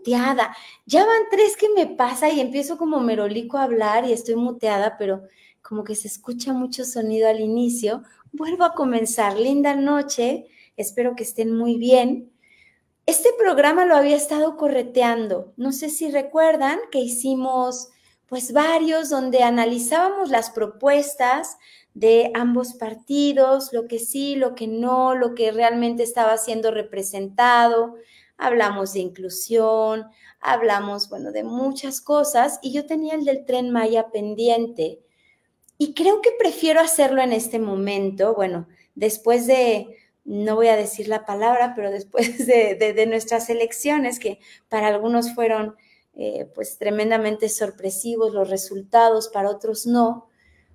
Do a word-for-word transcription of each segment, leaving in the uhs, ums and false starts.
muteada. Ya van tres que me pasa y empiezo como merolico a hablar y estoy muteada, pero como que se escucha mucho sonido al inicio. Vuelvo a comenzar. Linda noche. Espero que estén muy bien. Este programa lo había estado correteando. No sé si recuerdan que hicimos pues varios donde analizábamos las propuestas de ambos partidos, lo que sí, lo que no, lo que realmente estaba siendo representado. Hablamos de inclusión, hablamos, bueno, de muchas cosas y yo tenía el del Tren Maya pendiente y creo que prefiero hacerlo en este momento, bueno, después de, no voy a decir la palabra, pero después de, de, de nuestras elecciones, que para algunos fueron eh, pues tremendamente sorpresivos los resultados, para otros no,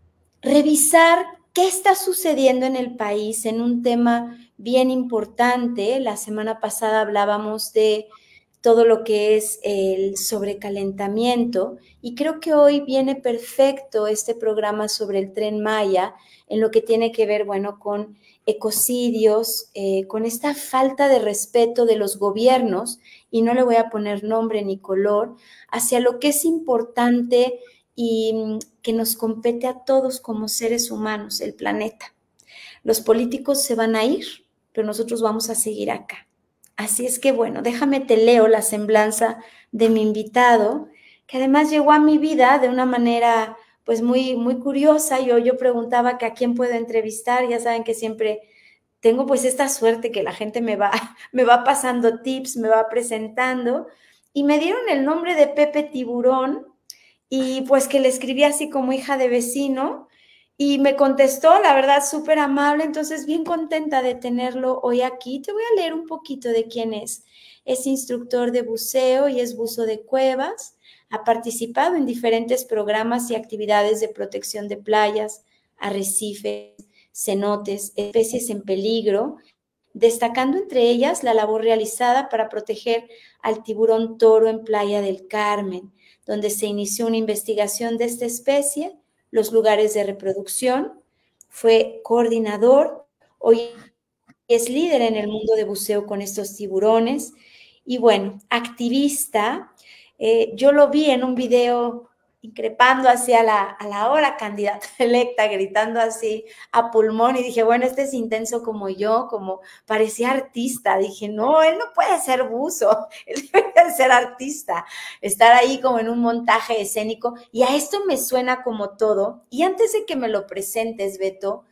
revisar qué está sucediendo en el país en un tema bien importante. La semana pasada hablábamos de todo lo que es el sobrecalentamiento y creo que hoy viene perfecto este programa sobre el Tren Maya en lo que tiene que ver, bueno, con ecocidios, eh, con esta falta de respeto de los gobiernos, y no le voy a poner nombre ni color, hacia lo que es importante y que nos compete a todos como seres humanos, el planeta. Los políticos se van a ir, pero nosotros vamos a seguir acá. Así es que, bueno, déjame te leo la semblanza de mi invitado, que además llegó a mi vida de una manera pues muy, muy curiosa. Yo, yo preguntaba que a quién puedo entrevistar. Ya saben que siempre tengo pues esta suerte que la gente me va, me va pasando tips, me va presentando, y me dieron el nombre de Pepe Tiburón, y pues que le escribí así como hija de vecino, y me contestó, la verdad, súper amable. Entonces bien contenta de tenerlo hoy aquí. Te voy a leer un poquito de quién es. Es instructor de buceo y es buzo de cuevas. Ha participado en diferentes programas y actividades de protección de playas, arrecifes, cenotes, especies en peligro, destacando entre ellas la labor realizada para proteger al tiburón toro en Playa del Carmen, donde se inició una investigación de esta especie, los lugares de reproducción. Fue coordinador, hoy es líder en el mundo de buceo con estos tiburones y, bueno, activista. Eh, yo lo vi en un video increpando así a la, a la ahora candidata electa, gritando así a pulmón, y dije, bueno, este es intenso como yo, como parecía artista. Dije, no, él no puede ser buzo, él debe ser artista, estar ahí como en un montaje escénico, y a esto me suena como todo. Y antes de que me lo presentes, Beto,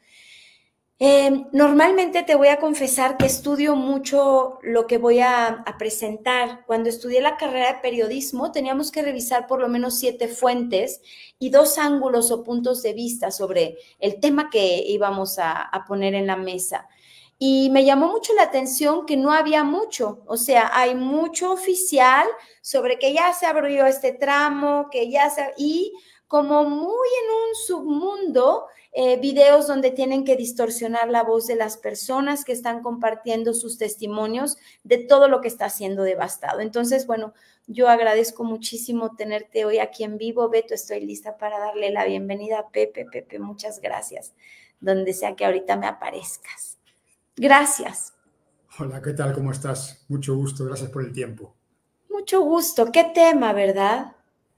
Eh, normalmente te voy a confesar que estudio mucho lo que voy a, a presentar. Cuando estudié la carrera de periodismo, teníamos que revisar por lo menos siete fuentes y dos ángulos o puntos de vista sobre el tema que íbamos a, a poner en la mesa. Y me llamó mucho la atención que no había mucho, o sea, hay mucho oficial sobre que ya se abrió este tramo, que ya se... y como muy en un submundo, eh, videos donde tienen que distorsionar la voz de las personas que están compartiendo sus testimonios de todo lo que está siendo devastado. Entonces, bueno, yo agradezco muchísimo tenerte hoy aquí en vivo. Beto, estoy lista para darle la bienvenida a Pepe. Pepe, muchas gracias, donde sea que ahorita me aparezcas. Gracias. Hola, ¿qué tal? ¿Cómo estás? Mucho gusto, gracias por el tiempo. Mucho gusto. ¿Qué tema, verdad?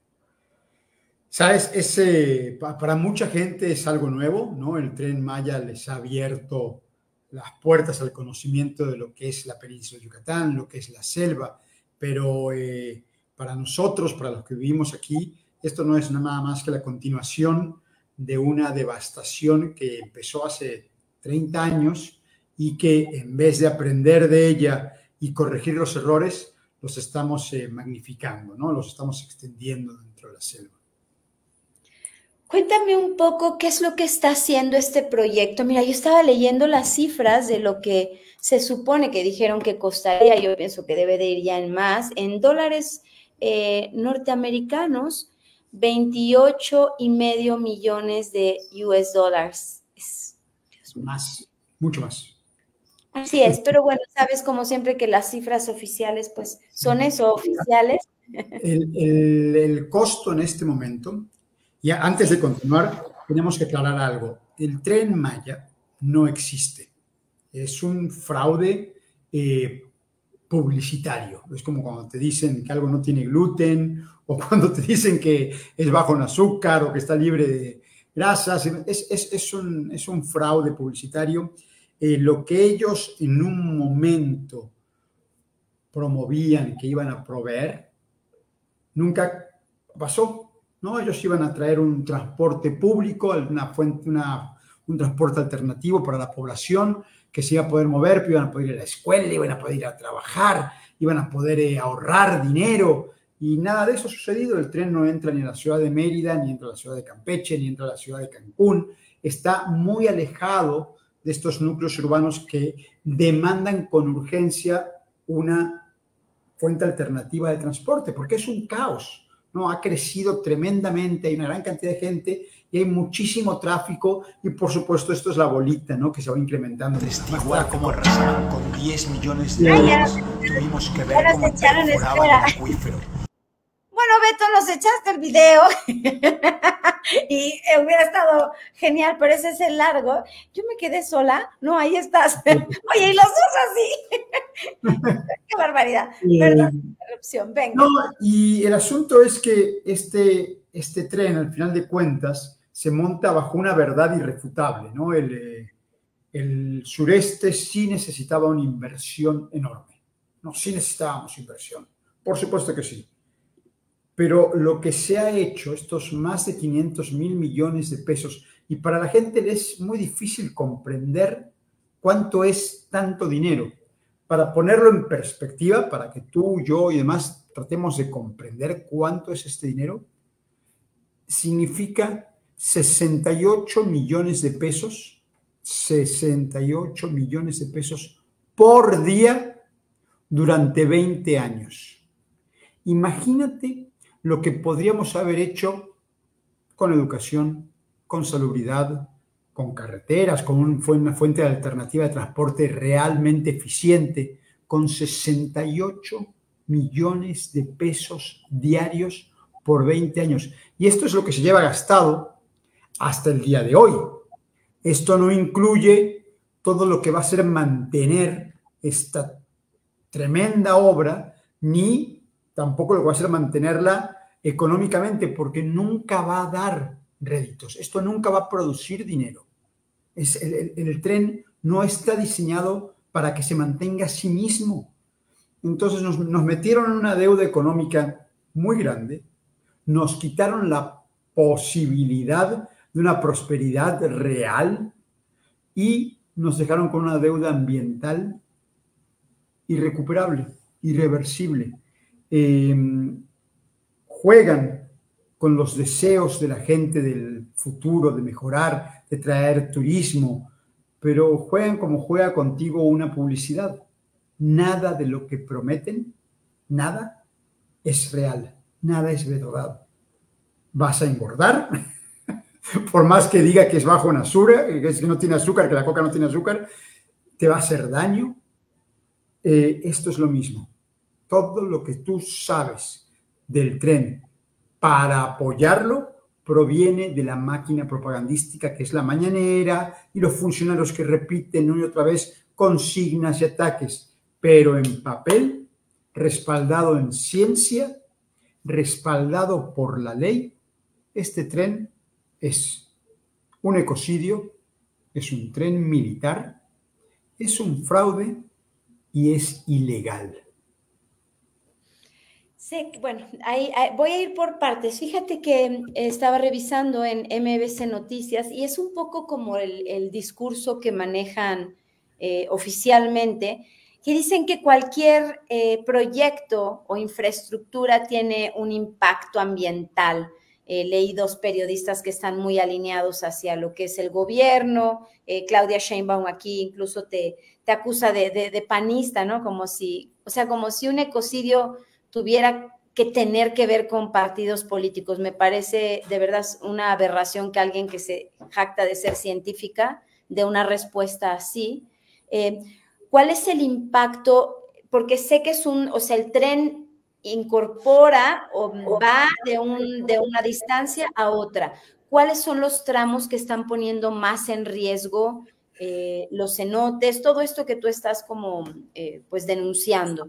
Sabes, es, eh, para mucha gente es algo nuevo, ¿no? El Tren Maya les ha abierto las puertas al conocimiento de lo que es la península de Yucatán, lo que es la selva, pero eh, para nosotros, para los que vivimos aquí, esto no es nada más que la continuación de una devastación que empezó hace treinta años y que en vez de aprender de ella y corregir los errores, los estamos eh, magnificando, ¿no? Los estamos extendiendo dentro de la selva. Cuéntame un poco qué es lo que está haciendo este proyecto. Mira, yo estaba leyendo las cifras de lo que se supone que dijeron que costaría. Yo pienso que debe de ir ya en más, en dólares eh, norteamericanos, veintiocho y medio millones de U S dólares. Es, Dios mío. Más, mucho más. Así es, pero bueno, sabes como siempre que las cifras oficiales pues son eso, oficiales. El, el, el costo en este momento, y antes Sí. de continuar, tenemos que aclarar algo. El Tren Maya no existe. Es un fraude eh, publicitario. Es como cuando te dicen que algo no tiene gluten o cuando te dicen que es bajo en azúcar o que está libre de grasas. Es, es, es, un, es un fraude publicitario. Eh, lo que ellos en un momento promovían que iban a proveer, nunca pasó, ¿no? Ellos iban a traer un transporte público, una fuente, una, un transporte alternativo para la población que se iba a poder mover, iban a poder ir a la escuela, iban a poder ir a trabajar, iban a poder eh, ahorrar dinero, y nada de eso ha sucedido. El tren no entra ni a la ciudad de Mérida, ni entra a la ciudad de Campeche, ni entra a la ciudad de Cancún. Está muy alejado de estos núcleos urbanos que demandan con urgencia una fuente alternativa de transporte, porque es un caos, ¿no? Ha crecido tremendamente, hay una gran cantidad de gente y hay muchísimo tráfico, y por supuesto esto es la bolita, ¿no?, que se va incrementando. Testiguar cómo arrasaban con diez millones de euros. Tuvimos que ver cómo perforaban el acuífero. Bueno, Beto, nos echaste el video y hubiera estado genial, pero ese es el largo. Yo me quedé sola, no, ahí estás. Oye, y los dos así. Qué barbaridad. Perdón, interrupción, venga. No, y el asunto es que este, este tren, al final de cuentas, se monta bajo una verdad irrefutable, ¿no? El, el sureste sí necesitaba una inversión enorme. No, sí necesitábamos inversión. Por supuesto que sí. Pero lo que se ha hecho, estos más de quinientos mil millones de pesos, y para la gente es muy difícil comprender cuánto es tanto dinero. Para ponerlo en perspectiva, para que tú, yo y demás tratemos de comprender cuánto es este dinero, significa sesenta y ocho millones de pesos, sesenta y ocho millones de pesos por día durante veinte años. Imagínate lo que podríamos haber hecho con educación, con salubridad, con carreteras, con una fuente alternativa de transporte realmente eficiente, con sesenta y ocho millones de pesos diarios por veinte años. Y esto es lo que se lleva gastado hasta el día de hoy. Esto no incluye todo lo que va a ser mantener esta tremenda obra, ni tampoco lo que va a ser mantenerla económicamente, porque nunca va a dar réditos. Esto nunca va a producir dinero. Es el, el, el tren no está diseñado para que se mantenga a sí mismo. Entonces nos, nos metieron en una deuda económica muy grande, nos quitaron la posibilidad de una prosperidad real y nos dejaron con una deuda ambiental irrecuperable, irreversible. Eh, juegan con los deseos de la gente del futuro, de mejorar, de traer turismo, pero juegan como juega contigo una publicidad. Nada de lo que prometen, nada es real, nada es verdad. Vas a engordar, por más que diga que es bajo en azúcar, que es que no tiene azúcar, que la coca no tiene azúcar, te va a hacer daño. Eh, esto es lo mismo. Todo lo que tú sabes del tren para apoyarlo proviene de la máquina propagandística que es la mañanera y los funcionarios que repiten una y otra vez consignas y ataques, pero en papel, respaldado en ciencia, respaldado por la ley, este tren es un ecocidio, es un tren militar, es un fraude y es ilegal. Sí, bueno, ahí, ahí voy a ir por partes. Fíjate que estaba revisando en M B C Noticias y es un poco como el, el discurso que manejan eh, oficialmente, que dicen que cualquier eh, proyecto o infraestructura tiene un impacto ambiental. Eh, leí dos periodistas que están muy alineados hacia lo que es el gobierno. Eh, Claudia Sheinbaum aquí incluso te, te acusa de, de, de panista, ¿no? Como si, o sea, como si un ecocidio tuviera que tener que ver con partidos políticos. Me parece de verdad una aberración que alguien que se jacta de ser científica dé una respuesta así. Eh, ¿Cuál es el impacto? Porque sé que es un, o sea, el tren incorpora o va de, un, de una distancia a otra. ¿Cuáles son los tramos que están poniendo más en riesgo eh, los cenotes? Todo esto que tú estás como, eh, pues, denunciando.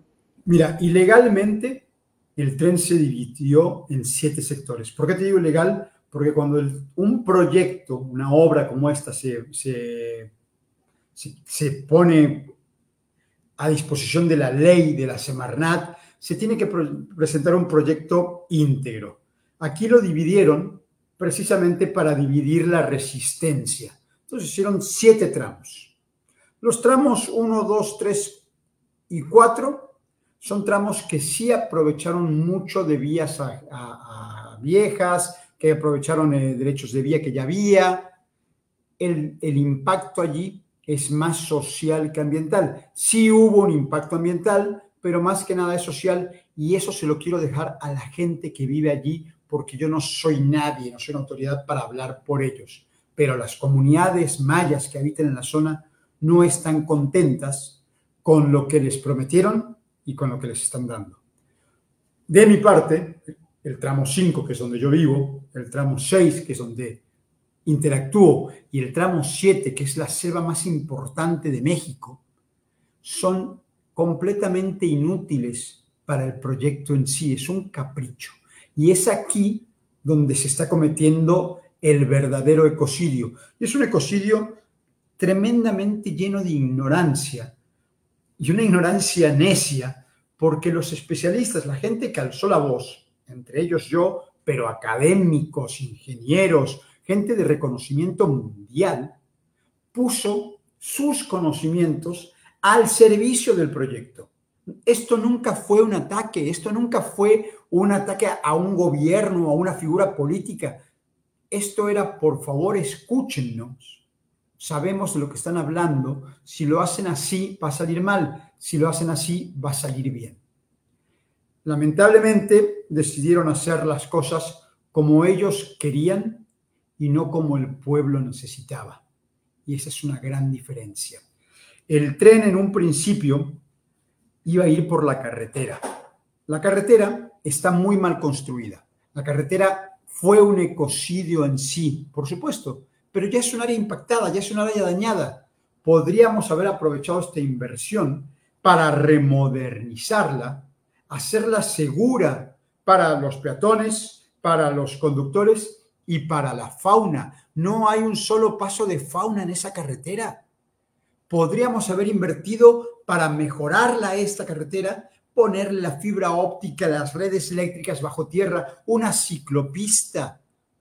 Mira, ilegalmente el tren se dividió en siete sectores. ¿Por qué te digo ilegal? Porque cuando el, un proyecto, una obra como esta se, se, se, se pone a disposición de la ley de la Semarnat, se tiene que pro- presentar un proyecto íntegro. Aquí lo dividieron precisamente para dividir la resistencia. Entonces hicieron siete tramos. Los tramos uno, dos, tres y cuatro son tramos que sí aprovecharon mucho de vías a, a, a viejas, que aprovecharon eh, derechos de vía que ya había. El, el impacto allí es más social que ambiental. Sí hubo un impacto ambiental, pero más que nada es social, y eso se lo quiero dejar a la gente que vive allí, porque yo no soy nadie, no soy una autoridad para hablar por ellos. Pero las comunidades mayas que habitan en la zona no están contentas con lo que les prometieron y con lo que les están dando. De mi parte, el tramo cinco, que es donde yo vivo, el tramo seis, que es donde interactúo, y el tramo siete, que es la selva más importante de México, son completamente inútiles para el proyecto en sí. Es un capricho. Y es aquí donde se está cometiendo el verdadero ecocidio. Y es un ecocidio tremendamente lleno de ignorancia, y una ignorancia necia, porque los especialistas, la gente que alzó la voz, entre ellos yo, pero académicos, ingenieros, gente de reconocimiento mundial, puso sus conocimientos al servicio del proyecto. Esto nunca fue un ataque, esto nunca fue un ataque a un gobierno o a una figura política. Esto era, por favor, escúchennos. Sabemos de lo que están hablando. Si lo hacen así, va a salir mal. Si lo hacen así, va a salir bien. Lamentablemente, decidieron hacer las cosas como ellos querían y no como el pueblo necesitaba. Y esa es una gran diferencia. El tren en un principio iba a ir por la carretera. La carretera está muy mal construida. La carretera fue un ecocidio en sí, por supuesto, pero ya es un área impactada, ya es un área dañada. Podríamos haber aprovechado esta inversión para remodernizarla, hacerla segura para los peatones, para los conductores y para la fauna. No hay un solo paso de fauna en esa carretera. Podríamos haber invertido para mejorarla, esta carretera, ponerle la fibra óptica, las redes eléctricas bajo tierra, una ciclopista.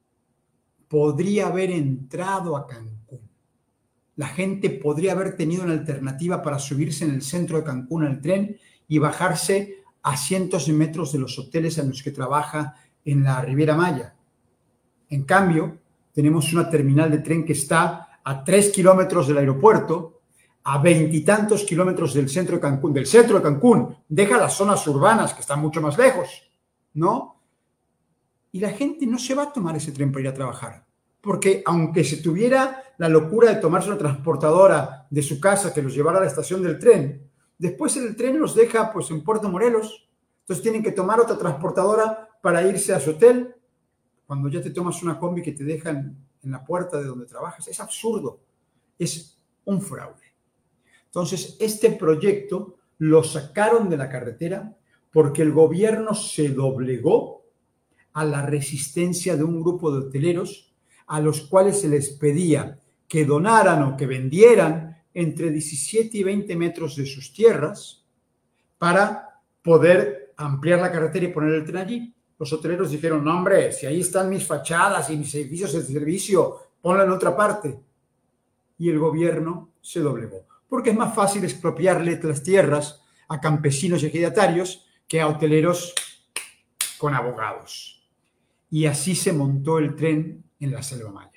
Podría haber entrado a Cancún. La gente podría haber tenido una alternativa para subirse en el centro de Cancún al tren y bajarse a cientos de metros de los hoteles en los que trabaja en la Riviera Maya. En cambio, tenemos una terminal de tren que está a tres kilómetros del aeropuerto, a veintitantos kilómetros del centro de Cancún, del centro de Cancún, deja las zonas urbanas que están mucho más lejos, ¿no? Y la gente no se va a tomar ese tren para ir a trabajar, porque aunque se tuviera la locura de tomarse una transportadora de su casa que los llevara a la estación del tren, después el tren los deja pues en Puerto Morelos, entonces tienen que tomar otra transportadora para irse a su hotel, cuando ya te tomas una combi que te dejan en la puerta de donde trabajas. Es absurdo, es un fraude. Entonces, este proyecto lo sacaron de la carretera porque el gobierno se doblegó a la resistencia de un grupo de hoteleros a los cuales se les pedía que donaran o que vendieran entre diecisiete y veinte metros de sus tierras para poder ampliar la carretera y poner el tren allí. Los hoteleros dijeron, no, hombre, si ahí están mis fachadas y mis edificios de servicio, ponlo en otra parte. Y el gobierno se doblegó, porque es más fácil expropiarle las tierras a campesinos y ejidatarios que a hoteleros con abogados. Y así se montó el tren en la selva maya.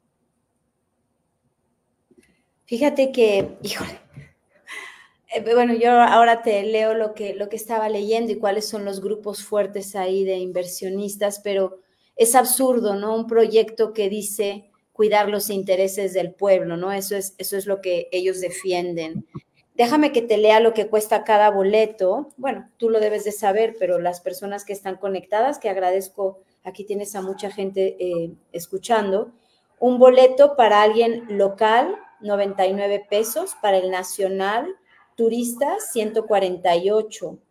Fíjate que, híjole, eh, bueno, yo ahora te leo lo que, lo que estaba leyendo y cuáles son los grupos fuertes ahí de inversionistas, pero es absurdo, ¿no? Un proyecto que dice cuidar los intereses del pueblo, ¿no? Eso es, eso es lo que ellos defienden. Déjame que te lea lo que cuesta cada boleto. Bueno, tú lo debes de saber, pero las personas que están conectadas, que agradezco, aquí tienes a mucha gente eh, escuchando. Un boleto para alguien local, noventa y nueve pesos, para el nacional, turistas, ciento cuarenta y ocho.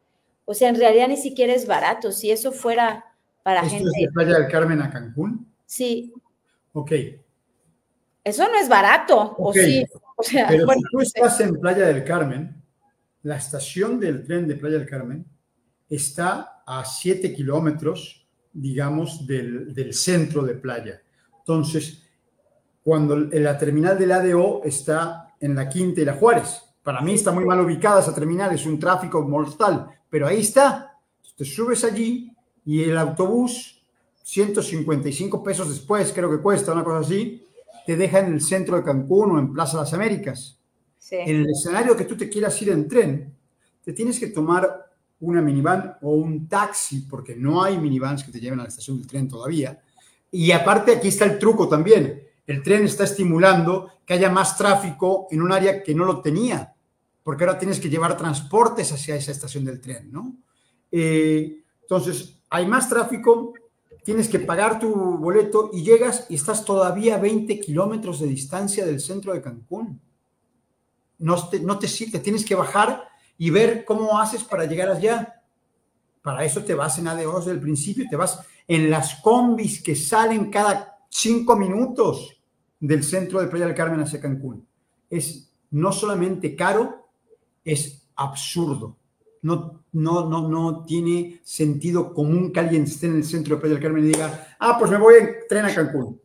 O sea, en realidad ni siquiera es barato. Si eso fuera para ¿Esto gente... es de Playa del Carmen a Cancún? Sí. Ok. Eso no es barato, Ok, o sí. O sea, pero bueno, si tú no sé. estás en Playa del Carmen, la estación del tren de Playa del Carmen está a siete kilómetros, digamos, del, del centro de playa. Entonces, cuando la terminal del A D O está en la Quinta y la Juárez, para mí Sí, está muy mal ubicada esa terminal, es un tráfico mortal, pero ahí está. Te subes allí y el autobús, ciento cincuenta y cinco pesos después, creo que cuesta, una cosa así, te deja en el centro de Cancún o en Plaza Las Américas. sí. En el escenario que tú te quieras ir en tren, te tienes que tomar una minivan o un taxi, porque no hay minivans que te lleven a la estación del tren todavía. Y aparte, aquí está el truco también. El tren está estimulando que haya más tráfico en un área que no lo tenía, porque ahora tienes que llevar transportes hacia esa estación del tren, ¿no? Eh, entonces, hay más tráfico, tienes que pagar tu boleto y llegas y estás todavía a veinte kilómetros de distancia del centro de Cancún. No te, no te sirve, tienes que bajar y ver cómo haces para llegar allá. Para eso te vas en A D O desde el principio, te vas en las combis que salen cada cinco minutos del centro de Playa del Carmen hacia Cancún. Es no solamente caro, es absurdo. No, no, no, no tiene sentido común que alguien esté en el centro de Playa del Carmen y diga, ah, pues me voy en tren a Cancún.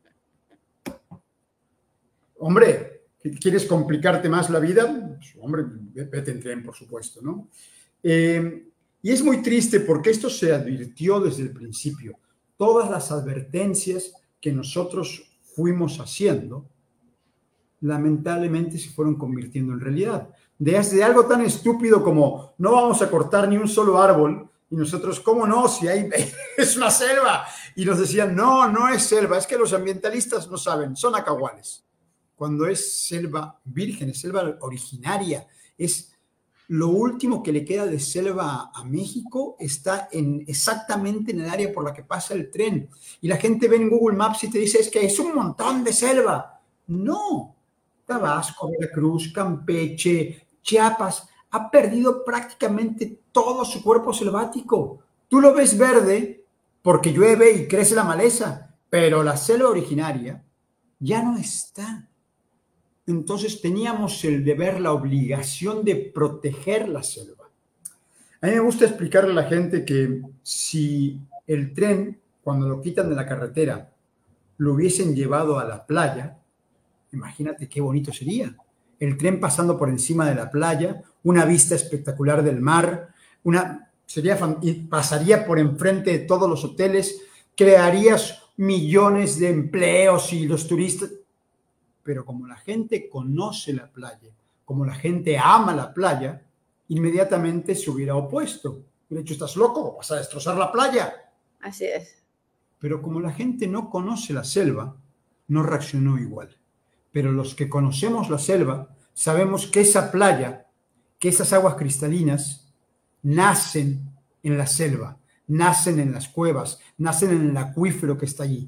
Hombre, ¿quieres complicarte más la vida? Pues, hombre, vete en tren, por supuesto, ¿no? Eh, y es muy triste porque esto se advirtió desde el principio. Todas las advertencias que nosotros fuimos haciendo, lamentablemente se fueron convirtiendo en realidad. Desde algo tan estúpido como no vamos a cortar ni un solo árbol, y nosotros, ¿cómo no? Si hay, es una selva. Y nos decían, no, no es selva, es que los ambientalistas no saben, son acahuales. Cuando es selva virgen, es selva originaria, es lo último que le queda de selva a México, está en, exactamente en el área por la que pasa el tren. Y la gente ve en Google Maps y te dice, es que es un montón de selva. No, Tabasco, Veracruz, Campeche, Chiapas, ha perdido prácticamente todo su cuerpo selvático. Tú lo ves verde porque llueve y crece la maleza, pero la selva originaria ya no está. Entonces teníamos el deber, la obligación de proteger la selva. A mí me gusta explicarle a la gente que si el tren, cuando lo quitan de la carretera, lo hubiesen llevado a la playa, imagínate qué bonito sería. El tren pasando por encima de la playa, una vista espectacular del mar, una, sería, y pasaría por enfrente de todos los hoteles, crearías millones de empleos y los turistas... Pero como la gente conoce la playa, como la gente ama la playa, inmediatamente se hubiera opuesto. De hecho, ¿estás loco? ¿Vas a destrozar la playa? Así es. Pero como la gente no conoce la selva, no reaccionó igual. Pero los que conocemos la selva, sabemos que esa playa, que esas aguas cristalinas, nacen en la selva, nacen en las cuevas, nacen en el acuífero que está allí.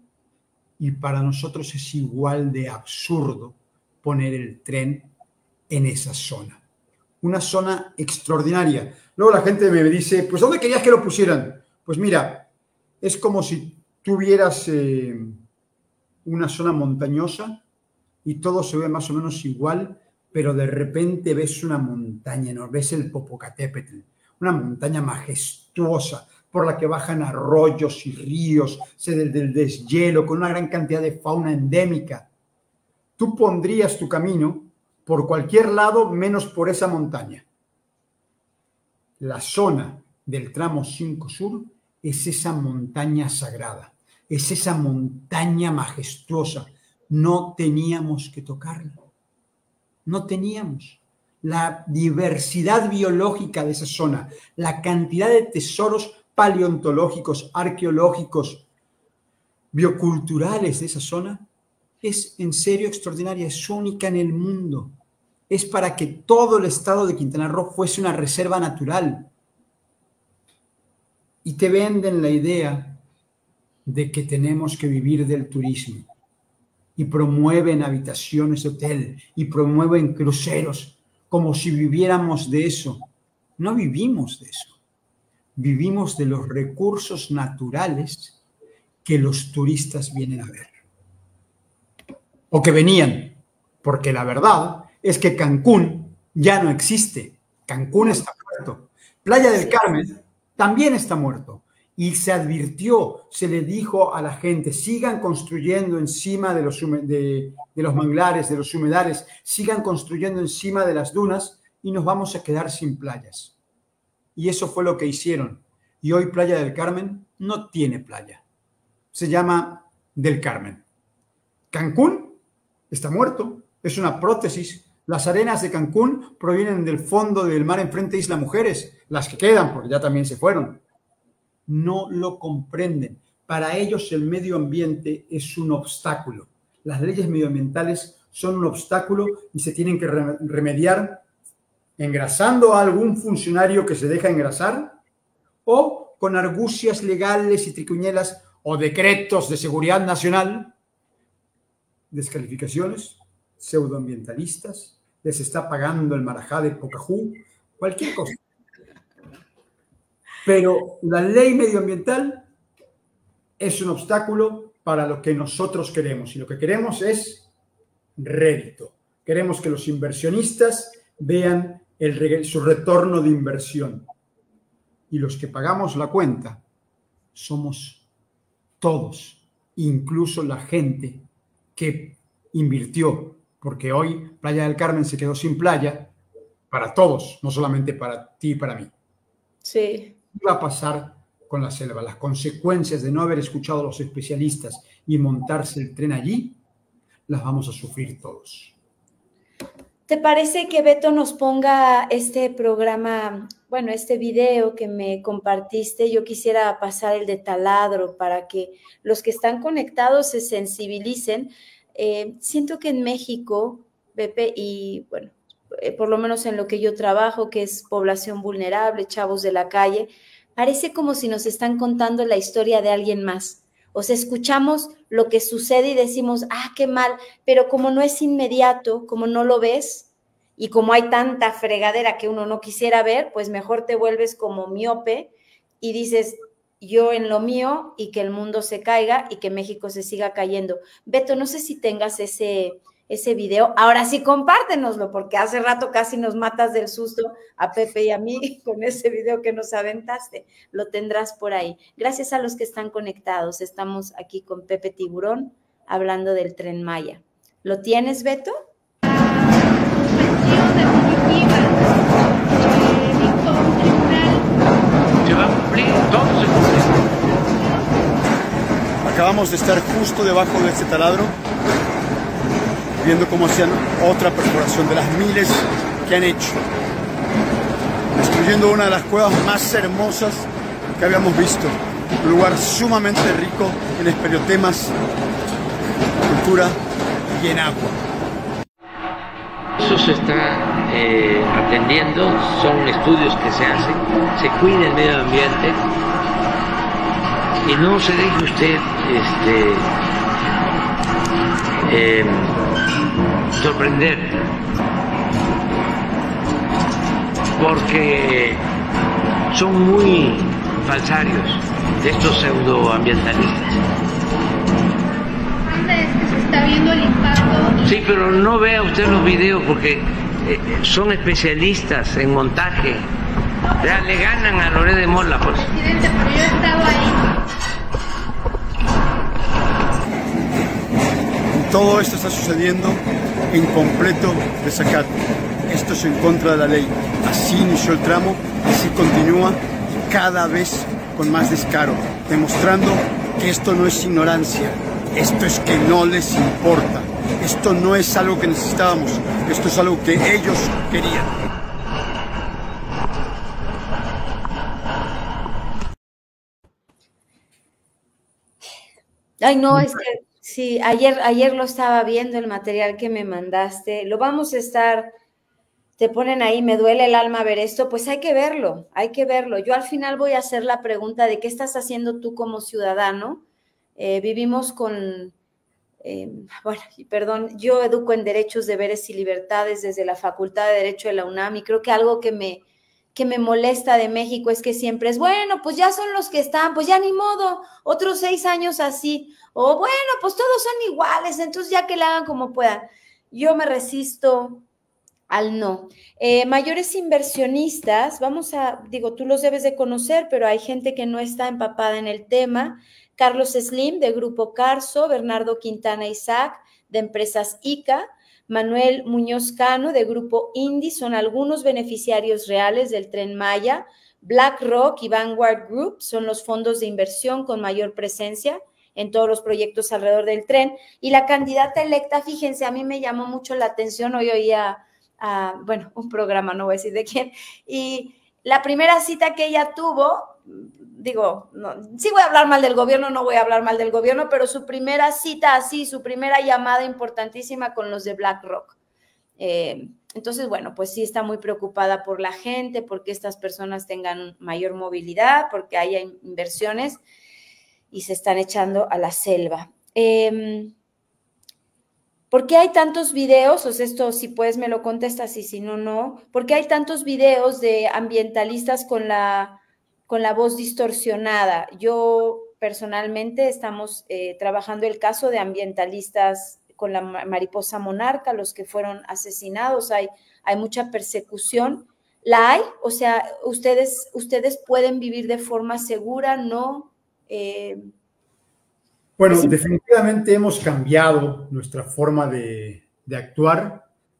Y para nosotros es igual de absurdo poner el tren en esa zona. Una zona extraordinaria. Luego la gente me dice, pues ¿dónde querías que lo pusieran? Pues mira, es como si tuvieras eh, una zona montañosa y todo se ve más o menos igual, pero de repente ves una montaña, ¿no? Ves el Popocatépetl, una montaña majestuosa, por la que bajan arroyos y ríos, del, del deshielo, con una gran cantidad de fauna endémica. Tú pondrías tu camino por cualquier lado, menos por esa montaña. La zona del tramo cinco Sur es esa montaña sagrada, es esa montaña majestuosa. No teníamos que tocarla. No teníamos. La diversidad biológica de esa zona, la cantidad de tesoros paleontológicos, arqueológicos, bioculturales de esa zona, es en serio extraordinaria, es única en el mundo. Es para que todo el estado de Quintana Roo fuese una reserva natural. Y te venden la idea de que tenemos que vivir del turismo. Y promueven habitaciones de hotel, y promueven cruceros, como si viviéramos de eso. No vivimos de eso. Vivimos de los recursos naturales que los turistas vienen a ver. O que venían, porque la verdad es que Cancún ya no existe. Cancún está muerto. Playa del Carmen también está muerto. Y se advirtió, se le dijo a la gente, sigan construyendo encima de los, de, de los manglares, de los humedales, sigan construyendo encima de las dunas y nos vamos a quedar sin playas. Y eso fue lo que hicieron. Y hoy Playa del Carmen no tiene playa. Se llama del Carmen. Cancún está muerto. Es una prótesis. Las arenas de Cancún provienen del fondo del mar enfrente de Isla Mujeres. Las que quedan, porque ya también se fueron. No lo comprenden. Para ellos el medio ambiente es un obstáculo. Las leyes medioambientales son un obstáculo y se tienen que remediar engrasando a algún funcionario que se deja engrasar o con argucias legales y triquiñuelas o decretos de seguridad nacional, descalificaciones, pseudoambientalistas, les está pagando el marajá de Pocahú, cualquier cosa. Pero la ley medioambiental es un obstáculo para lo que nosotros queremos. Y lo que queremos es rédito. Queremos que los inversionistas vean el, su retorno de inversión. Y los que pagamos la cuenta somos todos, incluso la gente que invirtió. Porque hoy Playa del Carmen se quedó sin playa para todos, no solamente para ti y para mí. Sí. ¿Qué va a pasar con la selva? Las consecuencias de no haber escuchado a los especialistas y montarse el tren allí, las vamos a sufrir todos. ¿Te parece que Beto nos ponga este programa, bueno, este video que me compartiste? Yo quisiera pasar el de Taladro para que los que están conectados se sensibilicen. Eh, siento que en México, Pepe, y bueno, eh, por lo menos en lo que yo trabajo, que es población vulnerable, chavos de la calle, parece como si nos están contando la historia de alguien más. O sea, escuchamos lo que sucede y decimos, ah, qué mal, pero como no es inmediato, como no lo ves, y como hay tanta fregadera que uno no quisiera ver, pues mejor te vuelves como miope y dices, yo en lo mío y que el mundo se caiga y que México se siga cayendo. Beto, no sé si tengas ese, ese video. Ahora sí, compártenoslo, porque hace rato casi nos matas del susto a Pepe y a mí con ese video que nos aventaste. Lo tendrás por ahí. Gracias a los que están conectados. Estamos aquí con Pepe Tiburón hablando del Tren Maya. ¿Lo tienes, Beto? Acabamos de estar justo debajo de este taladro, viendo cómo hacían otra perforación de las miles que han hecho, destruyendo una de las cuevas más hermosas que habíamos visto. Un lugar sumamente rico en esperiotemas, cultura y en agua. Eso se está eh, atendiendo, son estudios que se hacen, se cuida el medio ambiente y no se deje usted este, eh, sorprender, porque son muy falsarios estos pseudoambientalistas. ¿Dónde es que se está viendo el impacto? Sí, pero no vea usted los videos porque eh, son especialistas en montaje. Ya le ganan a Loret de Mola, pues. Presidente, pero yo he estado ahí. Todo esto está sucediendo en completo desacato. Esto es en contra de la ley. Así inició el tramo, así continúa y cada vez con más descaro, demostrando que esto no es ignorancia, esto es que no les importa, esto no es algo que necesitábamos, esto es algo que ellos querían. Ay, no, es que sí, ayer, ayer lo estaba viendo el material que me mandaste, lo vamos a estar, te ponen ahí, me duele el alma ver esto, pues hay que verlo, hay que verlo. Yo al final voy a hacer la pregunta de qué estás haciendo tú como ciudadano. Eh, vivimos con, eh, bueno, perdón, yo educo en derechos, deberes y libertades desde la Facultad de Derecho de la UNAM y creo que algo que me, que me molesta de México es que siempre es, bueno, pues ya son los que están, pues ya ni modo, otros seis años así, o bueno, pues todos son iguales, entonces ya que le hagan como puedan. Yo me resisto al no. Eh, mayores inversionistas, vamos a, digo, tú los debes de conocer, pero hay gente que no está empapada en el tema. Carlos Slim, de Grupo Carso, Bernardo Quintana Isaac, de Empresas I C A, Manuel Muñoz Cano, de Grupo Indy, son algunos beneficiarios reales del Tren Maya. BlackRock y Vanguard Group son los fondos de inversión con mayor presencia en todos los proyectos alrededor del tren. Y la candidata electa, fíjense, a mí me llamó mucho la atención, hoy oía, uh, bueno, un programa, no voy a decir de quién, y la primera cita que ella tuvo, digo, no, sí voy a hablar mal del gobierno, no voy a hablar mal del gobierno, pero su primera cita así, su primera llamada importantísima con los de BlackRock. Eh, entonces, bueno, pues sí está muy preocupada por la gente, porque estas personas tengan mayor movilidad, porque haya inversiones y se están echando a la selva. Eh, ¿Por qué hay tantos videos? O sea, esto si puedes me lo contestas y si no, no. ¿Por qué hay tantos videos de ambientalistas con la, con la voz distorsionada? Yo personalmente estamos eh, trabajando el caso de ambientalistas con la mariposa monarca, los que fueron asesinados. Hay, hay mucha persecución. ¿La hay? O sea, ¿ustedes, ustedes pueden vivir de forma segura? ¿No? Eh, Bueno, definitivamente hemos cambiado nuestra forma de, de actuar.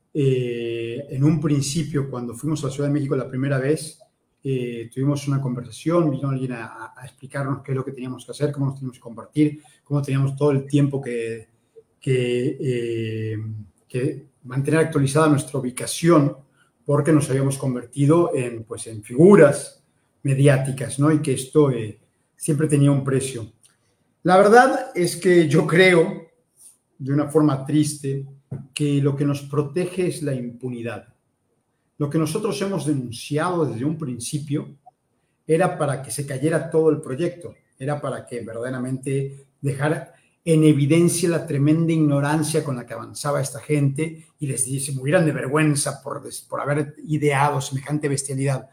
Eh, en un principio, cuando fuimos a la Ciudad de México la primera vez, eh, tuvimos una conversación, vino alguien a, a explicarnos qué es lo que teníamos que hacer, cómo nos teníamos que compartir, cómo teníamos todo el tiempo que, que, eh, que mantener actualizada nuestra ubicación, porque nos habíamos convertido en, pues, en figuras mediáticas, ¿no? Y que esto eh, siempre tenía un precio. La verdad es que yo creo, de una forma triste, que lo que nos protege es la impunidad. Lo que nosotros hemos denunciado desde un principio era para que se cayera todo el proyecto, era para que verdaderamente dejara en evidencia la tremenda ignorancia con la que avanzaba esta gente y les se murieran de vergüenza por, por haber ideado semejante bestialidad.